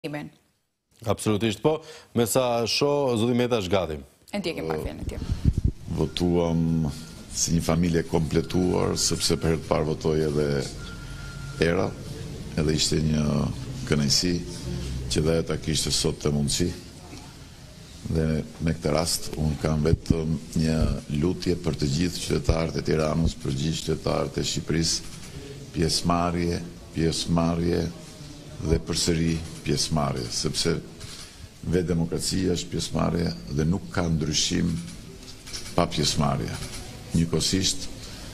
imen. Absolutisht po, me sa shoh, zoti Meta është gati. E ndjekim Marfin, e ndjekim. Votuam si një familje kompletuar, sepse për herë të parë votoi edhe Era, edhe ishte një kënaqësi që dhe ta kishte sot të mundësi. Dhe me këtë rast, unë kam vetëm një lutje për të gjithë qytetarët e Tiranës, për gjithë qytetarët e Shqipërisë, pjesëmarrje dhe përsëri pjesëmarrje, sepse vetë demokracia është pjesëmarrje dhe nuk ka ndryshim pa pjesëmarrje. Njëkohësisht,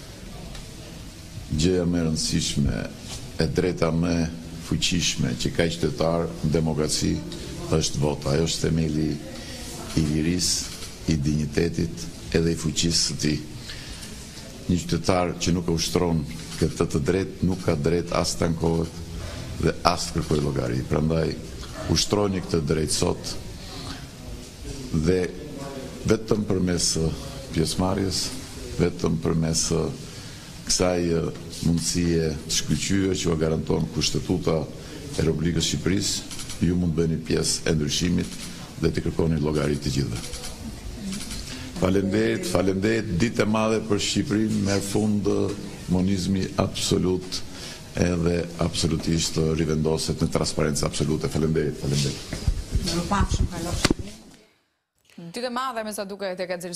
gjëja më e rëndësishme e drejta më fuqishme që ka qytetar në demokraci është vota. Ajo është themeli i lirisë, i dinjitetit edhe i fuqisë së tij. Një qytetar që nuk e ushtron këtë të drejtë nuk ka drejt as të ankohet dhe as të kërkojë llogari. Prandaj ushtroni këtë drejt sot dhe vetëm përmes pjesëmarrjes, vetëm përmes kësaj mundësie të shkëlqyer që u garanton Kushtetuta e Republikës së Shqipërisë, ju mund të bëni pjesë e ndryshimit dhe të kërkoni llogari të gjithëve. Faleminderit, ditë e madhe për Shqipërinë, merr fund monizmi absolut edhe absolutisht rivendoset në transparencë absolute. Faleminderit. Ditë e madhe me sa duket e ka